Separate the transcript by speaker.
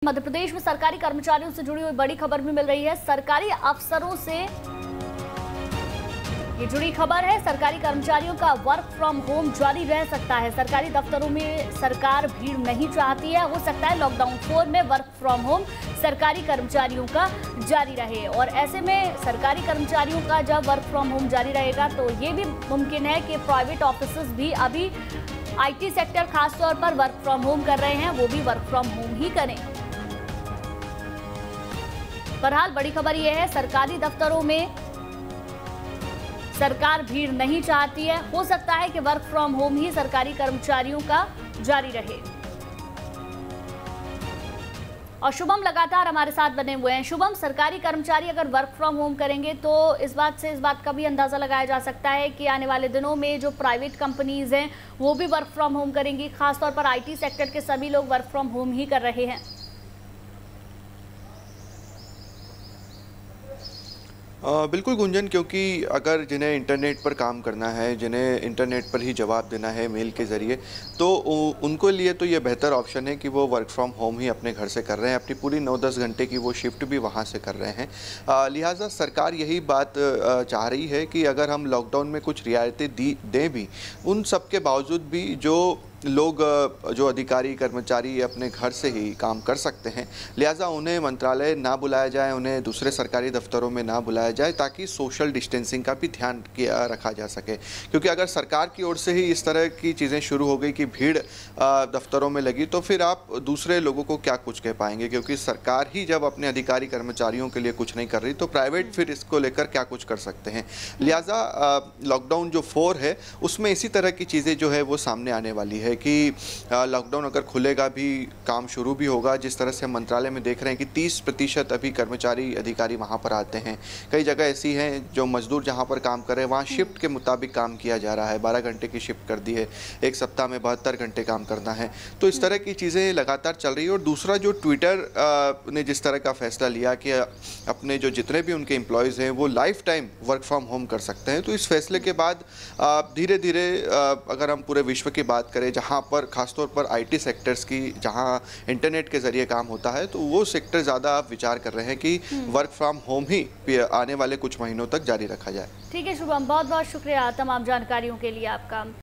Speaker 1: मध्य प्रदेश में सरकारी कर्मचारियों से जुड़ी हुई बड़ी खबर भी मिल रही है। सरकारी अफसरों से ये जुड़ी खबर है। सरकारी कर्मचारियों का वर्क फ्रॉम होम जारी रह सकता है। सरकारी दफ्तरों में सरकार भीड़ नहीं चाहती है। हो सकता है लॉकडाउन 4 में वर्क फ्रॉम होम सरकारी कर्मचारियों का जारी रहे, और ऐसे में सरकारी कर्मचारियों का जब वर्क फ्रॉम होम जारी रहेगा तो ये भी मुमकिन है कि प्राइवेट ऑफिसेस भी अभी IT सेक्टर खासतौर पर वर्क फ्रॉम होम कर रहे हैं, वो भी वर्क फ्रॉम होम ही करें। बहरहाल बड़ी खबर यह है, सरकारी दफ्तरों में सरकार भीड़ नहीं चाहती है। हो सकता है कि वर्क फ्रॉम होम ही सरकारी कर्मचारियों का जारी रहे। और शुभम लगातार हमारे साथ बने हुए हैं। शुभम, सरकारी कर्मचारी अगर वर्क फ्रॉम होम करेंगे तो इस बात का भी अंदाजा लगाया जा सकता है कि आने वाले दिनों में जो प्राइवेट कंपनीज हैं वो भी वर्क फ्रॉम होम करेंगी। खासतौर पर IT सेक्टर के सभी लोग वर्क फ्रॉम होम ही कर रहे हैं।
Speaker 2: बिल्कुल गुंजन, क्योंकि अगर जिन्हें इंटरनेट पर काम करना है, जिन्हें इंटरनेट पर ही जवाब देना है मेल के ज़रिए, तो उनको लिए तो ये बेहतर ऑप्शन है कि वो वर्क फ्रॉम होम ही अपने घर से कर रहे हैं। अपनी पूरी 9-10 घंटे की वो शिफ्ट भी वहाँ से कर रहे हैं। लिहाजा सरकार यही बात चाह रही है कि अगर हम लॉकडाउन में कुछ रियायतें दें भी, उन सब के बावजूद भी जो लोग, जो अधिकारी कर्मचारी अपने घर से ही काम कर सकते हैं, लिहाजा उन्हें मंत्रालय ना बुलाया जाए, उन्हें दूसरे सरकारी दफ्तरों में ना बुलाया जाए, ताकि सोशल डिस्टेंसिंग का भी ध्यान रखा जा सके। क्योंकि अगर सरकार की ओर से ही इस तरह की चीज़ें शुरू हो गई कि भीड़ दफ्तरों में लगी, तो फिर आप दूसरे लोगों को क्या कुछ कह पाएंगे। क्योंकि सरकार ही जब अपने अधिकारी कर्मचारियों के लिए कुछ नहीं कर रही, तो प्राइवेट फिर इसको लेकर क्या कुछ कर सकते हैं। लिहाजा लॉकडाउन जो 4 है उसमें इसी तरह की चीज़ें जो है वो सामने आने वाली है कि लॉकडाउन अगर खुलेगा भी, काम शुरू भी होगा। जिस तरह से हम मंत्रालय में देख रहे हैं कि 30% अभी कर्मचारी अधिकारी वहाँ पर आते हैं। कई जगह ऐसी हैं जो मजदूर जहाँ पर काम कर रहे हैं वहाँ शिफ्ट के मुताबिक काम किया जा रहा है। 12 घंटे की शिफ्ट कर दी है, एक सप्ताह में 72 घंटे काम करना है। तो इस तरह की चीज़ें लगातार चल रही है। और दूसरा, जो ट्विटर ने जिस तरह का फैसला लिया कि अपने जो जितने भी उनके एम्प्लॉयज़ हैं वो lifetime work from home कर सकते हैं, तो इस फैसले के बाद धीरे धीरे अगर हम पूरे विश्व की बात करें, जहाँ पर खासतौर पर IT सेक्टर्स की, जहाँ इंटरनेट के ज़रिए काम होता है, तो वो सेक्टर ज़्यादा आप विचार कर रहे हैं कि वर्क फ्रॉम होम ही आने वाले कुछ महीनों तक जारी रखा जाए।
Speaker 1: ठीक है शुभम, बहुत बहुत शुक्रिया तमाम जानकारियों के लिए आपका।